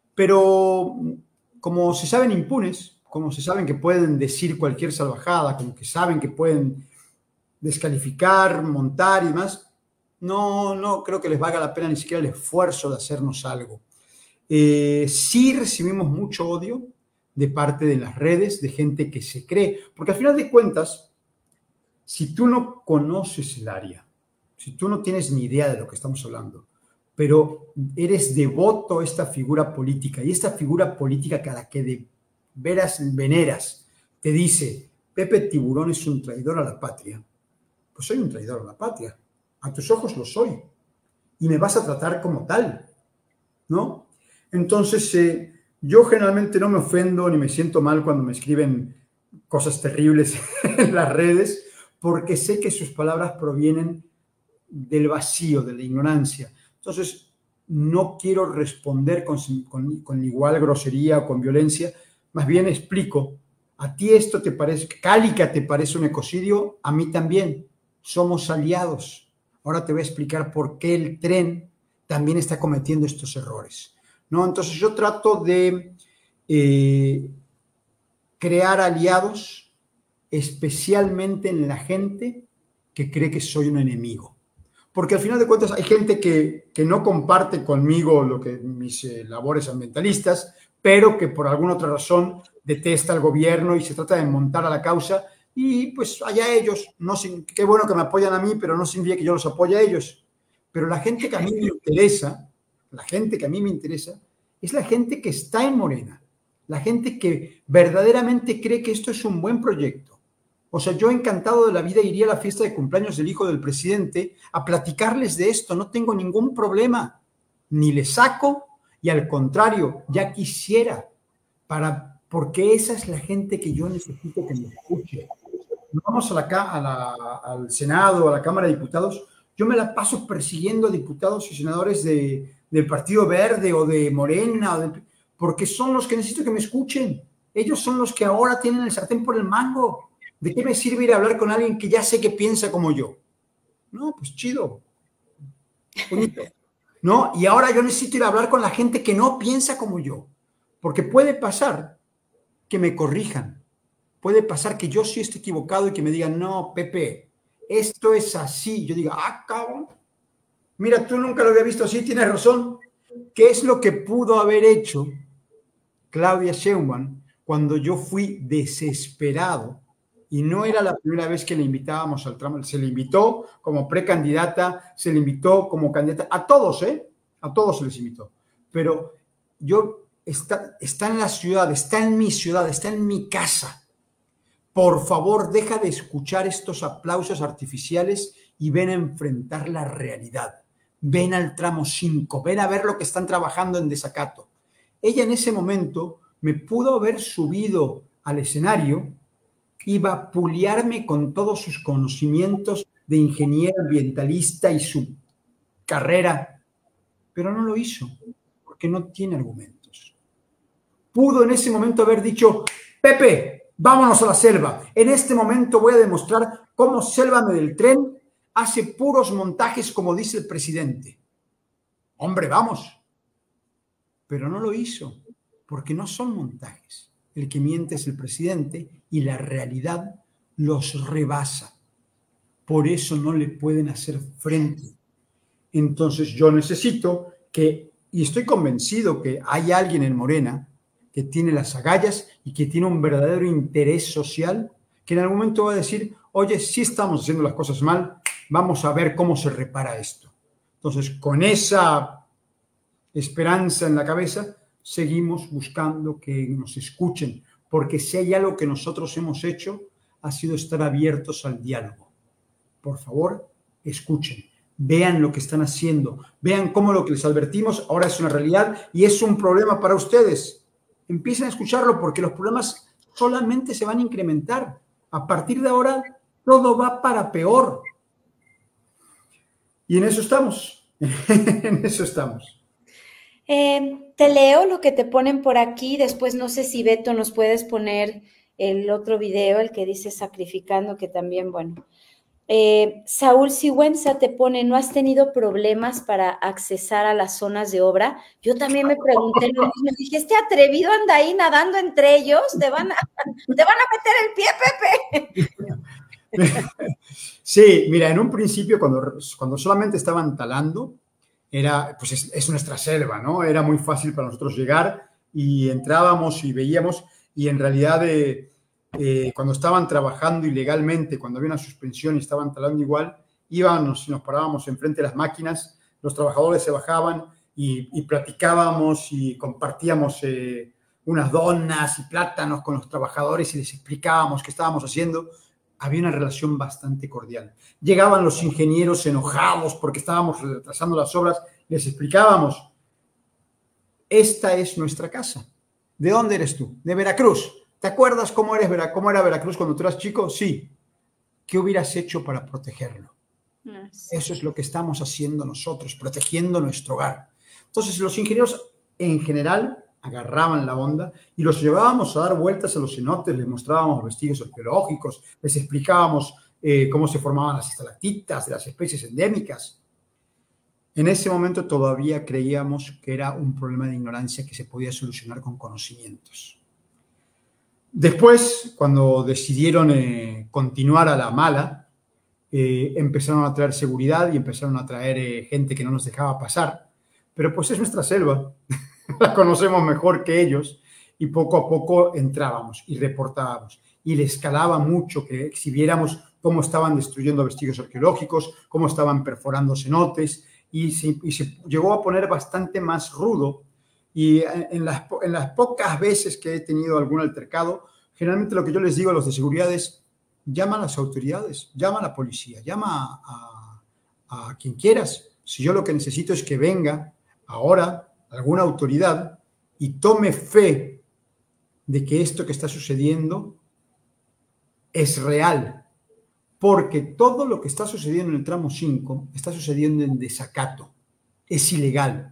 Pero como se saben impunes, como se saben que pueden decir cualquier salvajada, como que saben que pueden descalificar, montar y demás, no, no creo que les valga la pena ni siquiera el esfuerzo de hacernos algo. Eh, sí recibimos mucho odio de parte de las redes, de gente que se cree, porque al final de cuentas, si tú no conoces el área, si tú no tienes ni idea de lo que estamos hablando, pero eres devoto a esta figura política, y esta figura política que a la que de veras veneras te dice, Pepe Tiburón es un traidor a la patria, pues soy un traidor a la patria, a tus ojos lo soy, y me vas a tratar como tal, ¿no? Entonces, eh, yo generalmente no me ofendo ni me siento mal cuando me escriben cosas terribles en las redes, porque sé que sus palabras provienen del vacío, de la ignorancia. Entonces, no quiero responder con, con, con igual grosería o con violencia, más bien explico, a ti esto te parece, Cálica te parece un ecocidio, a mí también, somos aliados. Ahora te voy a explicar por qué el tren también está cometiendo estos errores, ¿no? Entonces yo trato de eh, crear aliados, especialmente en la gente que cree que soy un enemigo. Porque al final de cuentas hay gente que, que no comparte conmigo lo que mis eh, labores ambientalistas, pero que por alguna otra razón detesta al gobierno y se trata de montar a la causa, y pues allá ellos, no, qué bueno que me apoyan a mí, pero no significa que yo los apoye a ellos. Pero la gente que a mí me interesa, la gente que a mí me interesa, es la gente que está en Morena, la gente que verdaderamente cree que esto es un buen proyecto. O sea, yo encantado de la vida iría a la fiesta de cumpleaños del hijo del presidente a platicarles de esto, no tengo ningún problema, ni le saco, y al contrario, ya quisiera, para, porque esa es la gente que yo necesito que me escuche. Vamos a la, a la, al Senado, a la Cámara de Diputados, yo me la paso persiguiendo a diputados y senadores de, del Partido Verde o de Morena, o de, porque son los que necesito que me escuchen. Ellos son los que ahora tienen el sartén por el mango. ¿De qué me sirve ir a hablar con alguien que ya sé que piensa como yo? No, pues chido. Bonito. ¿no? Y ahora yo necesito ir a hablar con la gente que no piensa como yo, porque puede pasar que me corrijan, puede pasar que yo sí esté equivocado y que me digan, no, Pepe, esto es así. Yo diga, ah, cabrón, mira, tú nunca lo había visto así, tienes razón. ¿Qué es lo que pudo haber hecho Claudia Sheinbaum cuando yo fui desesperado? Y no era la primera vez que le invitábamos al tramo, se le invitó como precandidata, se le invitó como candidata, a todos, ¿eh? A todos se les invitó. Pero yo, está, está en la ciudad, está en mi ciudad, está en mi casa. Por favor, deja de escuchar estos aplausos artificiales y ven a enfrentar la realidad. Ven al tramo cinco, ven a ver lo que están trabajando en desacato. Ella en ese momento me pudo haber subido al escenario y vapulearme con todos sus conocimientos de ingeniero ambientalista y su carrera, pero no lo hizo, porque no tiene argumentos. Pudo en ese momento haber dicho, Pepe, vámonos a la selva. En este momento voy a demostrar cómo Sélvame del Tren hace puros montajes, como dice el presidente. Hombre, vamos. Pero no lo hizo, porque no son montajes. El que miente es el presidente y la realidad los rebasa. Por eso no le pueden hacer frente. Entonces yo necesito que, y estoy convencido que hay alguien en Morena que tiene las agallas y que tiene un verdadero interés social, que en algún momento va a decir, oye, sí estamos haciendo las cosas mal, vamos a ver cómo se repara esto. Entonces, con esa esperanza en la cabeza, seguimos buscando que nos escuchen, porque si hay algo que nosotros hemos hecho, ha sido estar abiertos al diálogo. Por favor, escuchen, vean lo que están haciendo, vean cómo lo que les advertimos ahora es una realidad y es un problema para ustedes. Empiecen a escucharlo porque los problemas solamente se van a incrementar. A partir de ahora, todo va para peor. Y en eso estamos, en eso estamos. Eh, te leo lo que te ponen por aquí, después no sé si Beto nos puedes poner el otro video, el que dice sacrificando, que también, bueno. Eh, Saúl Sigüenza te pone, ¿no has tenido problemas para accesar a las zonas de obra? Yo también me pregunté lo mismo, dije, este atrevido anda ahí nadando entre ellos, te van a, te van a meter el pie, Pepe. Sí, mira, en un principio cuando, cuando solamente estaban talando, era, pues es, es nuestra selva, ¿no? Era muy fácil para nosotros llegar y entrábamos y veíamos y en realidad eh, eh, cuando estaban trabajando ilegalmente, cuando había una suspensión y estaban talando igual, íbamos y nos parábamos enfrente de las máquinas, los trabajadores se bajaban y, y platicábamos y compartíamos eh, unas donas y plátanos con los trabajadores y les explicábamos qué estábamos haciendo. Había una relación bastante cordial. Llegaban los ingenieros enojados porque estábamos retrasando las obras, les explicábamos, esta es nuestra casa. ¿De dónde eres tú? De Veracruz. ¿Te acuerdas cómo, eres, cómo era Veracruz cuando tú eras chico? Sí. ¿Qué hubieras hecho para protegerlo? Eso es lo que estamos haciendo nosotros, protegiendo nuestro hogar. Entonces, los ingenieros en general agarraban la onda y los llevábamos a dar vueltas a los cenotes, les mostrábamos vestigios arqueológicos, les explicábamos eh, cómo se formaban las estalactitas de las especies endémicas. En ese momento todavía creíamos que era un problema de ignorancia que se podía solucionar con conocimientos. Después, cuando decidieron eh, continuar a la mala, eh, empezaron a traer seguridad y empezaron a traer eh, gente que no nos dejaba pasar, pero pues es nuestra selva. La conocemos mejor que ellos y poco a poco entrábamos y reportábamos y les calaba mucho que exhibiéramos cómo estaban destruyendo vestigios arqueológicos, cómo estaban perforando cenotes y se, y se llegó a poner bastante más rudo y en las, en las pocas veces que he tenido algún altercado, generalmente lo que yo les digo a los de seguridad es llama a las autoridades, llama a la policía, llama a, a, a quien quieras. Si yo lo que necesito es que venga ahora alguna autoridad y tome fe de que esto que está sucediendo es real, porque todo lo que está sucediendo en el tramo cinco está sucediendo en desacato, es ilegal.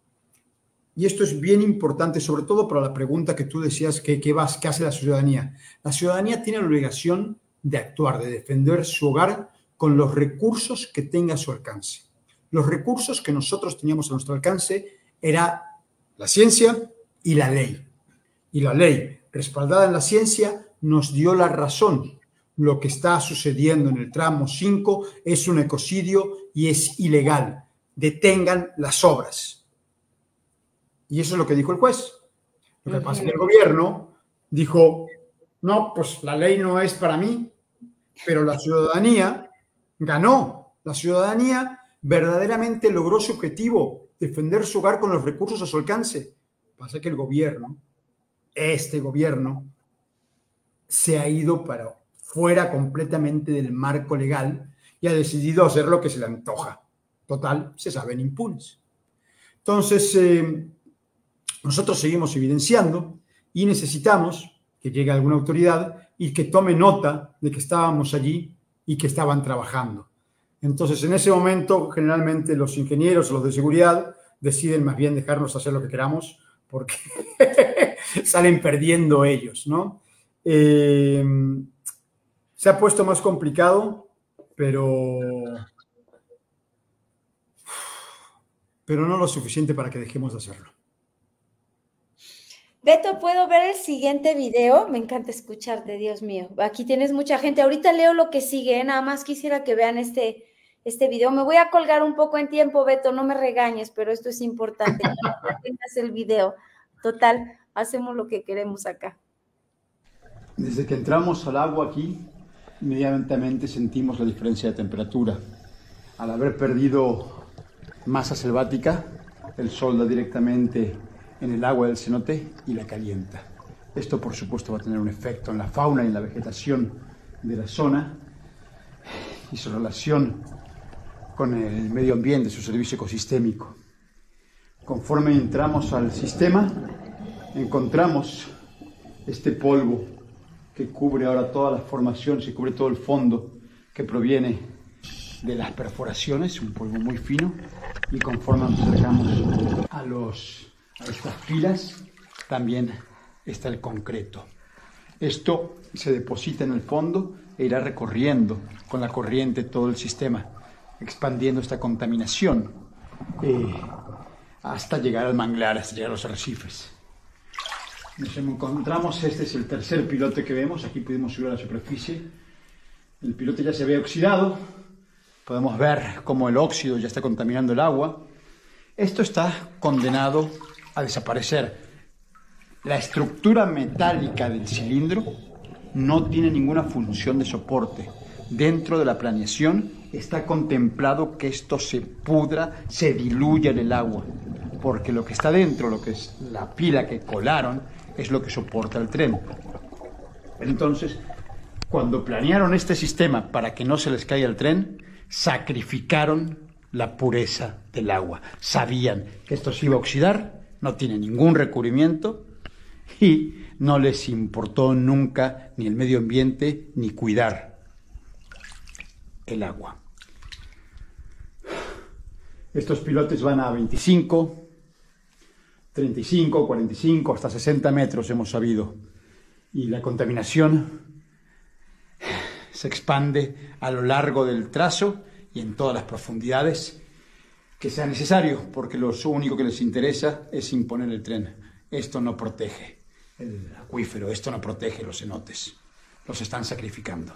Y esto es bien importante, sobre todo para la pregunta que tú decías, que, que, vas, que hace la ciudadanía. La ciudadanía tiene la obligación de actuar, de defender su hogar con los recursos que tenga a su alcance. Los recursos que nosotros teníamos a nuestro alcance era la ciencia y la ley. Y la ley, respaldada en la ciencia, nos dio la razón. Lo que está sucediendo en el tramo cinco es un ecocidio y es ilegal. Detengan las obras. Y eso es lo que dijo el juez. Lo que pasa es que el gobierno dijo, no, pues la ley no es para mí, pero la ciudadanía ganó. La ciudadanía verdaderamente logró su objetivo, defender su hogar con los recursos a su alcance. Pasa que el gobierno, este gobierno, se ha ido para fuera completamente del marco legal y ha decidido hacer lo que se le antoja. Total, se saben impunes. Entonces, eh, nosotros seguimos evidenciando y necesitamos que llegue alguna autoridad y que tome nota de que estábamos allí y que estaban trabajando. Entonces, en ese momento, generalmente los ingenieros, los de seguridad, deciden más bien dejarnos hacer lo que queramos porque salen perdiendo ellos, ¿no? Eh, se ha puesto más complicado, pero, pero no lo suficiente para que dejemos de hacerlo. Beto, ¿puedo ver el siguiente video? Me encanta escucharte, Dios mío. Aquí tienes mucha gente. Ahorita leo lo que sigue, ¿eh? Nada más quisiera que vean este, este video. Me voy a colgar un poco en tiempo, Beto, no me regañes, pero esto es importante. Que tengas el video. Total, hacemos lo que queremos acá. Desde que entramos al agua aquí, inmediatamente sentimos la diferencia de temperatura. Al haber perdido masa selvática, el sol da directamente en el agua del cenote y la calienta. Esto, por supuesto, va a tener un efecto en la fauna y en la vegetación de la zona y su relación con el medio ambiente, su servicio ecosistémico. Conforme entramos al sistema, encontramos este polvo que cubre ahora toda la formación, se cubre todo el fondo que proviene de las perforaciones, un polvo muy fino, y conforme nos acercamos a, los, a estas filas, también está el concreto. Esto se deposita en el fondo e irá recorriendo con la corriente todo el sistema, expandiendo esta contaminación eh, hasta llegar al manglar, hasta llegar a los arrecifes. Nos encontramos, este es el tercer pilote que vemos, aquí pudimos subir a la superficie. El pilote ya se ve oxidado, podemos ver cómo el óxido ya está contaminando el agua. Esto está condenado a desaparecer. La estructura metálica del cilindro no tiene ninguna función de soporte. Dentro de la planeación está contemplado que esto se pudra, se diluya en el agua, porque lo que está dentro, lo que es la pila que colaron, es lo que soporta el tren. Entonces, cuando planearon este sistema para que no se les caiga el tren, sacrificaron la pureza del agua. Sabían que esto se iba a oxidar, no tiene ningún recubrimiento y no les importó nunca ni el medio ambiente ni cuidar el agua. Estos pilotes van a veinticinco, treinta y cinco, cuarenta y cinco, hasta sesenta metros hemos sabido. Y la contaminación se expande a lo largo del trazo y en todas las profundidades que sea necesario, porque lo único que les interesa es imponer el tren. Esto no protege el acuífero, esto no protege los cenotes. Los están sacrificando.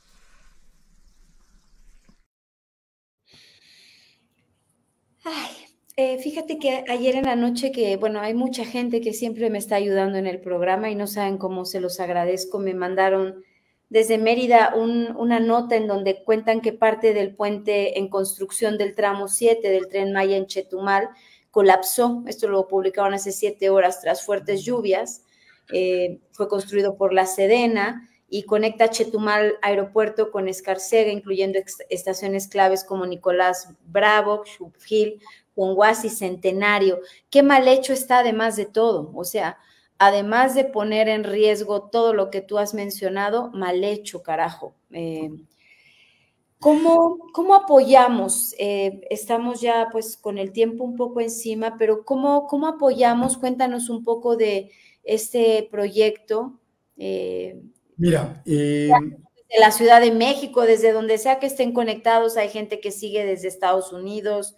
Ay, eh, fíjate que ayer en la noche que, bueno, hay mucha gente que siempre me está ayudando en el programa y no saben cómo se los agradezco. Me mandaron desde Mérida un, una nota en donde cuentan que parte del puente en construcción del tramo siete del Tren Maya en Chetumal colapsó. Esto lo publicaron hace siete horas tras fuertes lluvias. Eh, fue construido por la Sedena y conecta Chetumal Aeropuerto con Escarcega, incluyendo estaciones claves como Nicolás Bravo, Xupgil, Ponguas y Centenario. Qué mal hecho está además de todo, o sea, además de poner en riesgo todo lo que tú has mencionado, mal hecho, carajo. Eh, ¿cómo, ¿Cómo apoyamos? Eh, estamos ya pues con el tiempo un poco encima, pero ¿cómo, cómo apoyamos? Cuéntanos un poco de este proyecto. Eh, Mira, eh, de la Ciudad de México, desde donde sea que estén conectados, hay gente que sigue desde Estados Unidos,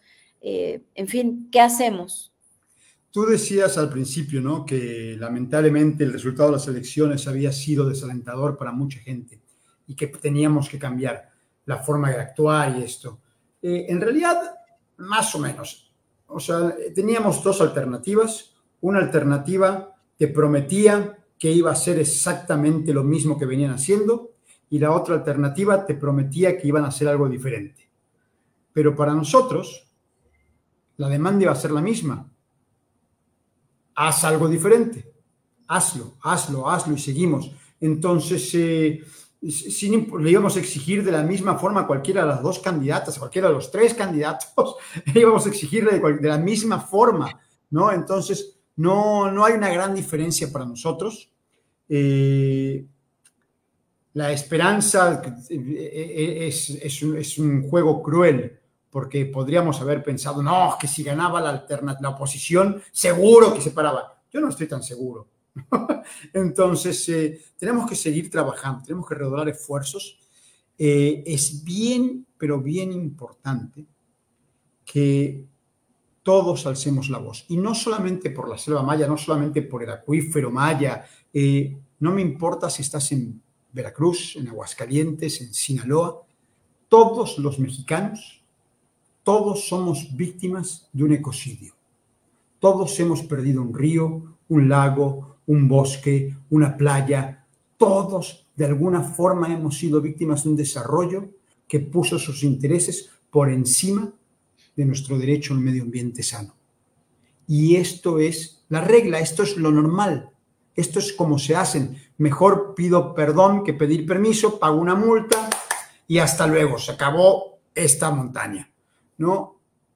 Eh, en fin, ¿qué hacemos? Tú decías al principio, ¿no?, que lamentablemente el resultado de las elecciones había sido desalentador para mucha gente y que teníamos que cambiar la forma de actuar y esto. Eh, en realidad, más o menos. O sea, teníamos dos alternativas. Una alternativa que prometía que iba a ser exactamente lo mismo que venían haciendo y la otra alternativa te prometía que iban a hacer algo diferente. Pero para nosotros, la demanda iba a ser la misma. Haz algo diferente. Hazlo, hazlo, hazlo y seguimos. Entonces, eh, sin, le íbamos a exigir de la misma forma a cualquiera de las dos candidatas, a cualquiera de los tres candidatos, le íbamos a exigirle de, de la misma forma, ¿no? Entonces, no, no hay una gran diferencia para nosotros. Eh, la esperanza es, es, un, es un juego cruel, porque podríamos haber pensado, no, que si ganaba la, alterna, la oposición, seguro que se paraba. Yo no estoy tan seguro. Entonces, eh, tenemos que seguir trabajando, tenemos que redoblar esfuerzos. Eh, es bien, pero bien importante que todos alcemos la voz. Y no solamente por la selva maya, no solamente por el acuífero maya. Eh, no me importa si estás en Veracruz, en Aguascalientes, en Sinaloa. Todos los mexicanos, todos somos víctimas de un ecocidio. Todos hemos perdido un río, un lago, un bosque, una playa. Todos, de alguna forma, hemos sido víctimas de un desarrollo que puso sus intereses por encima de nuestro derecho a un medio ambiente sano. Y esto es la regla, esto es lo normal. Esto es como se hacen. Mejor pido perdón que pedir permiso, pago una multa y hasta luego. Se acabó esta montaña, ¿no?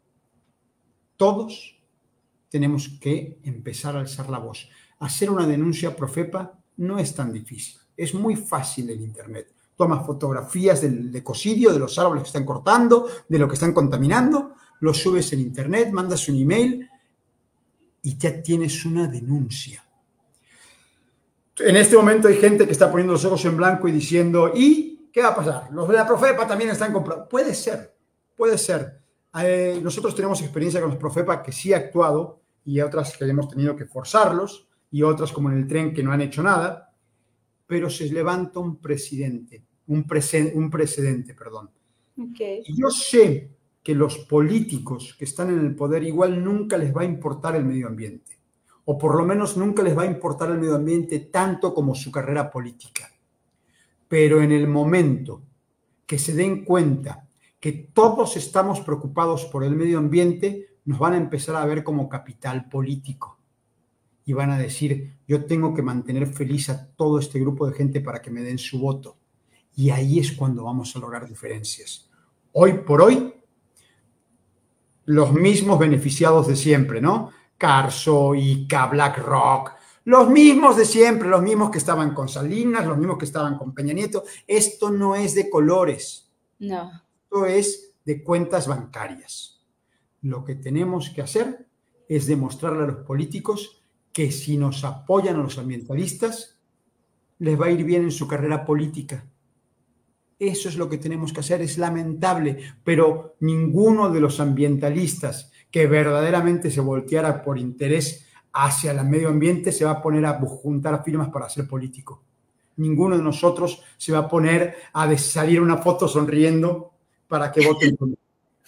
Todos tenemos que empezar a alzar la voz. Hacer una denuncia Profepa no es tan difícil. Es muy fácil en Internet. Tomas fotografías del ecocidio, de los árboles que están cortando, de lo que están contaminando, lo subes en Internet, mandas un email y ya tienes una denuncia. En este momento hay gente que está poniendo los ojos en blanco y diciendo, ¿y qué va a pasar? Los de la Profepa también están comprando. Puede ser, puede ser. Eh, nosotros tenemos experiencia con los Profepa que sí ha actuado y otras que hemos tenido que forzarlos y otras como en el tren que no han hecho nada, pero se levanta un presidente, un, prece, un precedente, perdón. Okay. Y yo sé que los políticos que están en el poder igual nunca les va a importar el medio ambiente, o por lo menos nunca les va a importar el medio ambiente tanto como su carrera política. Pero en el momento que se den cuenta que todos estamos preocupados por el medio ambiente, nos van a empezar a ver como capital político. Y van a decir, yo tengo que mantener feliz a todo este grupo de gente para que me den su voto. Y ahí es cuando vamos a lograr diferencias. Hoy por hoy, los mismos beneficiados de siempre, ¿no? Carso, Ica, BlackRock, los mismos de siempre, los mismos que estaban con Salinas, los mismos que estaban con Peña Nieto. Esto no es de colores. No. Esto es de cuentas bancarias. Lo que tenemos que hacer es demostrarle a los políticos que si nos apoyan a los ambientalistas, les va a ir bien en su carrera política. Eso es lo que tenemos que hacer. Es lamentable, pero ninguno de los ambientalistas que verdaderamente se volteara por interés hacia el medio ambiente se va a poner a juntar firmas para ser político. Ninguno de nosotros se va a poner a salir una foto sonriendo para que voten por mí.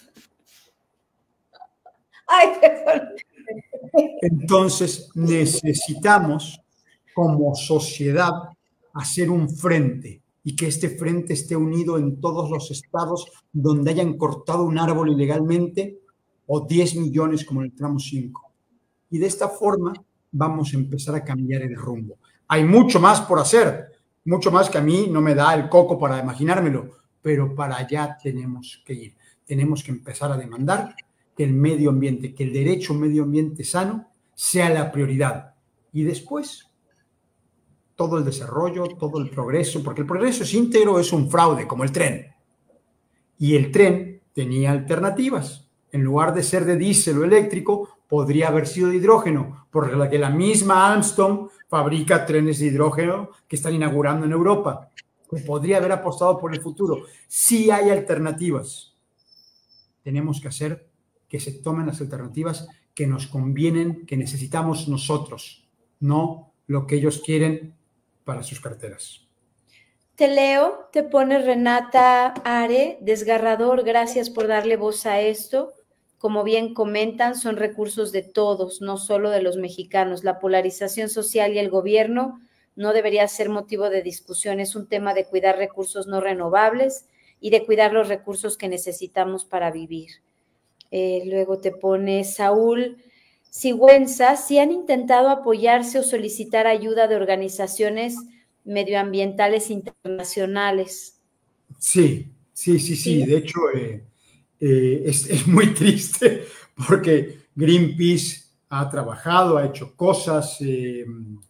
Ay, perdón. Entonces necesitamos como sociedad hacer un frente y que este frente esté unido en todos los estados donde hayan cortado un árbol ilegalmente o diez millones como en el tramo cinco. Y de esta forma vamos a empezar a cambiar el rumbo. Hay mucho más por hacer, mucho más que a mí no me da el coco para imaginármelo, pero para allá tenemos que ir. Tenemos que empezar a demandar que el medio ambiente, que el derecho a un medio ambiente sano sea la prioridad. Y después, todo el desarrollo, todo el progreso, porque el progreso es íntegro, es un fraude, como el tren. Y el tren tenía alternativas. En lugar de ser de diésel o eléctrico, podría haber sido de hidrógeno, por la que la misma Alstom fabrica trenes de hidrógeno que están inaugurando en Europa, que podría haber apostado por el futuro. Sí hay alternativas. Tenemos que hacer que se tomen las alternativas que nos convienen, que necesitamos nosotros, no lo que ellos quieren para sus carteras. Te leo, te pone Renata Are, desgarrador, gracias por darle voz a esto. Como bien comentan, son recursos de todos, no solo de los mexicanos. La polarización social y el gobierno no debería ser motivo de discusión, es un tema de cuidar recursos no renovables y de cuidar los recursos que necesitamos para vivir. Eh, luego te pone Saúl Sigüenza, si han intentado apoyarse o solicitar ayuda de organizaciones medioambientales internacionales. Sí, sí, sí, sí. sí. De hecho, eh, eh, es, es muy triste porque Greenpeace ha trabajado, ha hecho cosas. Eh,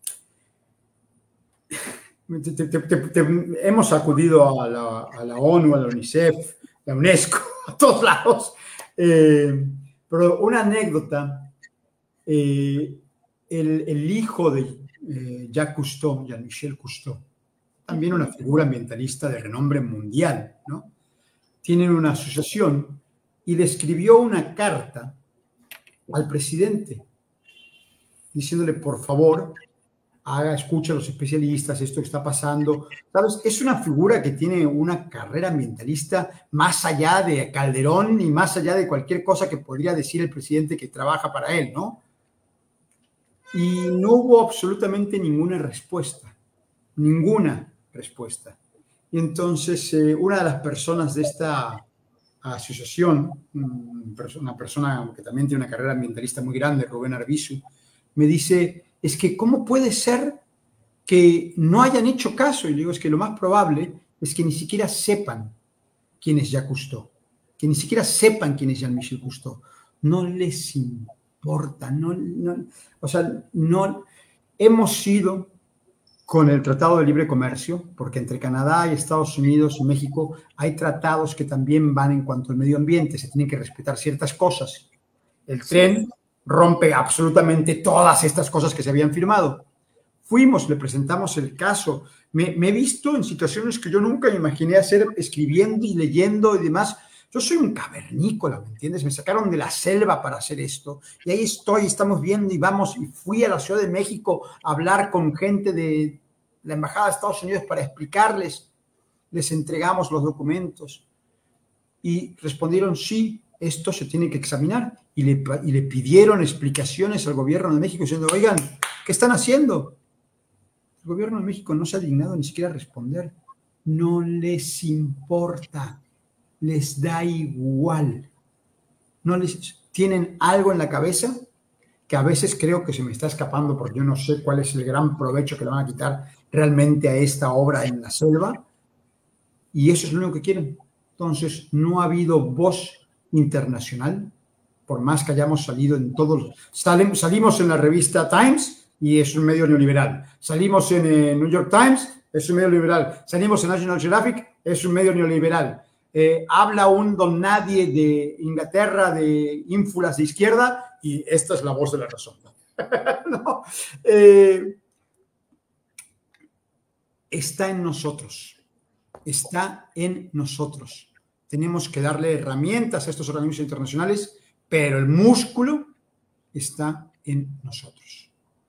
te, te, te, te, hemos acudido a la, a la ONU, a la UNICEF, la UNESCO, a todos lados. Eh, pero una anécdota, eh, el, el hijo de Eh, Jacques Cousteau, Jean-Michel Cousteau, también una figura ambientalista de renombre mundial, ¿no? Tienen una asociación y le escribió una carta al presidente diciéndole, por favor, haga, escucha a los especialistas, esto que está pasando. ¿Sabes? Es una figura que tiene una carrera ambientalista más allá de Calderón y más allá de cualquier cosa que podría decir el presidente que trabaja para él, ¿no? Y no hubo absolutamente ninguna respuesta, ninguna respuesta. Y entonces eh, una de las personas de esta asociación, una persona que también tiene una carrera ambientalista muy grande, Rubén Arbizu, me dice, es que ¿cómo puede ser que no hayan hecho caso? Y le digo, es que lo más probable es que ni siquiera sepan quién es Jacques Cousteau, que ni siquiera sepan quién es Jean-Michel Cousteau. No les importa. Importa, no, no, o sea, no hemos sido con el Tratado de Libre Comercio, porque entre Canadá y Estados Unidos y México hay tratados que también van en cuanto al medio ambiente, se tienen que respetar ciertas cosas. El tren rompe absolutamente todas estas cosas que se habían firmado. Fuimos, le presentamos el caso, me, me he visto en situaciones que yo nunca me imaginé hacer, escribiendo y leyendo y demás. Yo soy un cavernícola, ¿me entiendes? Me sacaron de la selva para hacer esto. Y ahí estoy, estamos viendo y vamos. Y fui a la Ciudad de México a hablar con gente de la Embajada de Estados Unidos para explicarles. Les entregamos los documentos. Y respondieron, sí, esto se tiene que examinar. Y le, y le pidieron explicaciones al gobierno de México diciendo, oigan, ¿qué están haciendo? El gobierno de México no se ha dignado ni siquiera a responder. No les importa. Les da igual. No les tienen algo en la cabeza que a veces creo que se me está escapando porque yo no sé cuál es el gran provecho que le van a quitar realmente a esta obra en la selva, y eso es lo único que quieren. Entonces, no ha habido voz internacional, por más que hayamos salido en todos los... Salimos, salimos en la revista Times y es un medio neoliberal. Salimos en eh, New York Times, es un medio liberal. Salimos en National Geographic, es un medio neoliberal. Eh, habla un don nadie de Inglaterra, de ínfulas de izquierda, y esta es la voz de la razón. No, eh, está en nosotros, está en nosotros. Tenemos que darle herramientas a estos organismos internacionales, pero el músculo está en nosotros.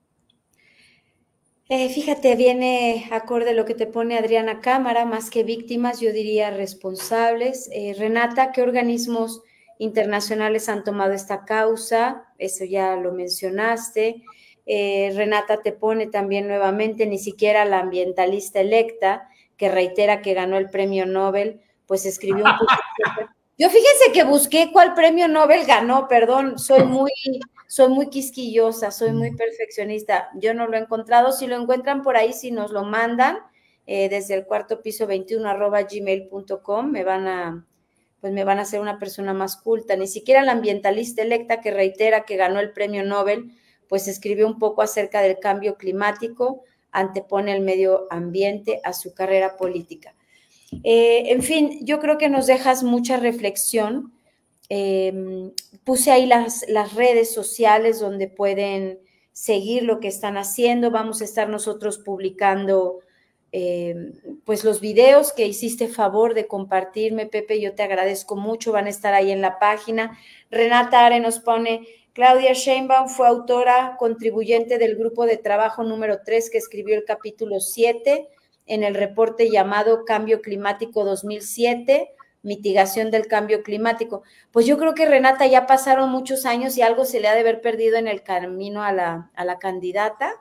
Eh, fíjate, viene acorde lo que te pone Adriana Cámara, más que víctimas, yo diría responsables. Eh, Renata, ¿qué organismos internacionales han tomado esta causa? Eso ya lo mencionaste. Eh, Renata te pone también nuevamente, ni siquiera la ambientalista electa, que reitera que ganó el premio Nobel, pues escribió un poco. Yo fíjense que busqué cuál premio Nobel ganó, perdón, soy muy, soy muy quisquillosa, soy muy perfeccionista. Yo no lo he encontrado. Si lo encuentran por ahí, si nos lo mandan eh, desde el cuarto piso veintiuno arroba gmail punto com, me van a, pues me van a hacer una persona más culta. Ni siquiera la ambientalista electa que reitera que ganó el premio Nobel, pues escribió un poco acerca del cambio climático, antepone el medio ambiente a su carrera política. Eh, en fin, yo creo que nos dejas mucha reflexión. Eh, puse ahí las, las redes sociales donde pueden seguir lo que están haciendo. Vamos a estar nosotros publicando eh, pues los videos que hiciste favor de compartirme, Pepe, yo te agradezco mucho, van a estar ahí en la página. Renata Are nos pone, Claudia Sheinbaum fue autora contribuyente del grupo de trabajo número tres que escribió el capítulo siete en el reporte llamado Cambio Climático dos mil siete, mitigación del cambio climático. Pues yo creo que, Renata, ya pasaron muchos años y algo se le ha de haber perdido en el camino a la, a la candidata.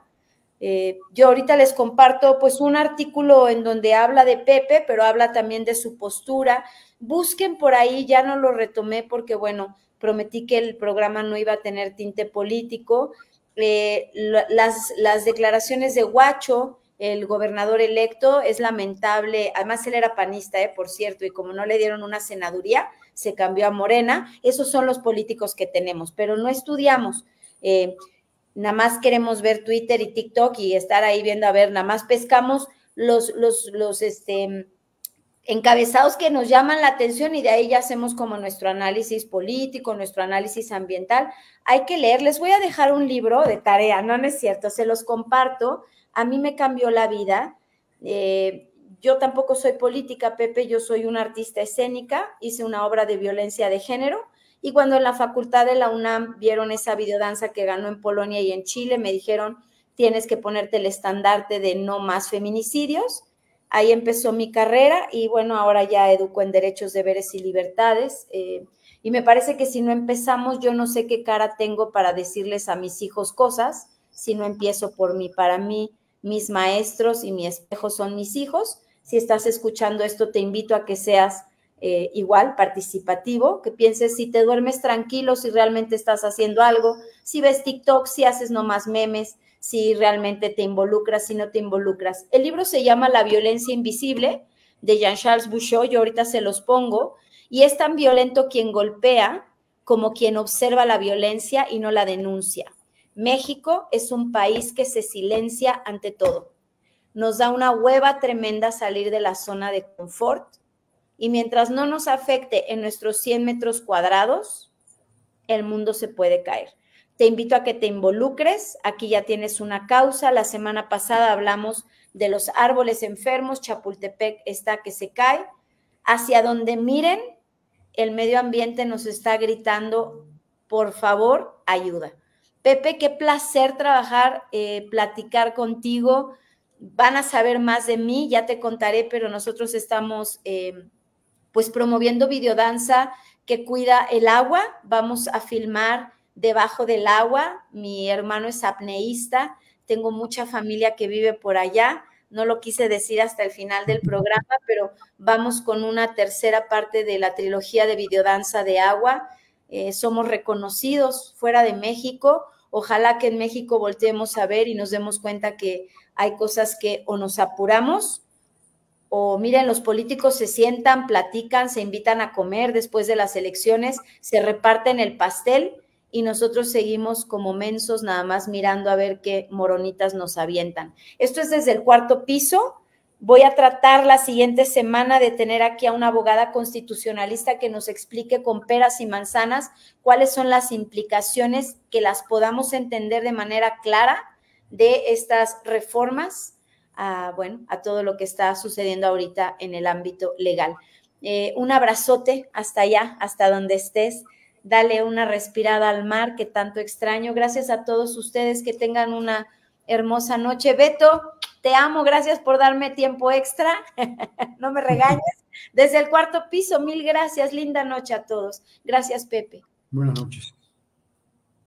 Eh, yo ahorita les comparto pues un artículo en donde habla de Pepe, pero habla también de su postura. Busquen por ahí, ya no lo retomé porque, bueno, prometí que el programa no iba a tener tinte político. Eh, las, las declaraciones de Huacho, el gobernador electo, es lamentable. Además, él era panista, eh, por cierto, y como no le dieron una senaduría, se cambió a Morena. Esos son los políticos que tenemos, pero no estudiamos. Eh, nada más queremos ver Twitter y TikTok y estar ahí viendo, a ver, nada más pescamos los, los, los, este, encabezados que nos llaman la atención y de ahí ya hacemos como nuestro análisis político, nuestro análisis ambiental. Hay que leer, les voy a dejar un libro de tarea, no, no es cierto, se los comparto. A mí me cambió la vida. Eh, yo tampoco soy política, Pepe, yo soy una artista escénica, hice una obra de violencia de género y cuando en la facultad de la UNAM vieron esa videodanza que ganó en Polonia y en Chile, me dijeron, tienes que ponerte el estandarte de no más feminicidios. Ahí empezó mi carrera y bueno, ahora ya educo en derechos, deberes y libertades. Eh, y me parece que si no empezamos, yo no sé qué cara tengo para decirles a mis hijos cosas, si no empiezo por mí. Para mí, mis maestros y mi espejo son mis hijos. Si estás escuchando esto, te invito a que seas eh, igual, participativo, que pienses si te duermes tranquilo, si realmente estás haciendo algo, si ves TikTok, si haces nomás memes, si realmente te involucras, si no te involucras. El libro se llama La violencia invisible, de Jean-Charles Bouchot, yo ahorita se los pongo, y es tan violento quien golpea como quien observa la violencia y no la denuncia. México es un país que se silencia ante todo. Nos da una hueva tremenda salir de la zona de confort y mientras no nos afecte en nuestros cien metros cuadrados, el mundo se puede caer. Te invito a que te involucres, aquí ya tienes una causa. La semana pasada hablamos de los árboles enfermos, Chapultepec está que se cae. Hacia donde miren, el medio ambiente nos está gritando, por favor, ayuda. Pepe, qué placer trabajar, eh, platicar contigo. Van a saber más de mí, ya te contaré, pero nosotros estamos eh, pues promoviendo videodanza que cuida el agua. Vamos a filmar debajo del agua. Mi hermano es apneísta, tengo mucha familia que vive por allá. No lo quise decir hasta el final del programa, pero vamos con una tercera parte de la trilogía de videodanza de agua. Eh, somos reconocidos fuera de México. Ojalá que en México volteemos a ver y nos demos cuenta que hay cosas que o nos apuramos o miren, los políticos se sientan, platican, se invitan a comer después de las elecciones, se reparten el pastel y nosotros seguimos como mensos nada más mirando a ver qué moronitas nos avientan. Esto es desde el cuarto piso. Voy a tratar la siguiente semana de tener aquí a una abogada constitucionalista que nos explique con peras y manzanas cuáles son las implicaciones, que las podamos entender de manera clara de estas reformas a, bueno, a todo lo que está sucediendo ahorita en el ámbito legal. Eh, un abrazote hasta allá, hasta donde estés. Dale una respirada al mar que tanto extraño. Gracias a todos ustedes, que tengan una hermosa noche. Beto, te amo, gracias por darme tiempo extra, no me regañes. Desde el cuarto piso, mil gracias, linda noche a todos. Gracias, Pepe. Buenas noches.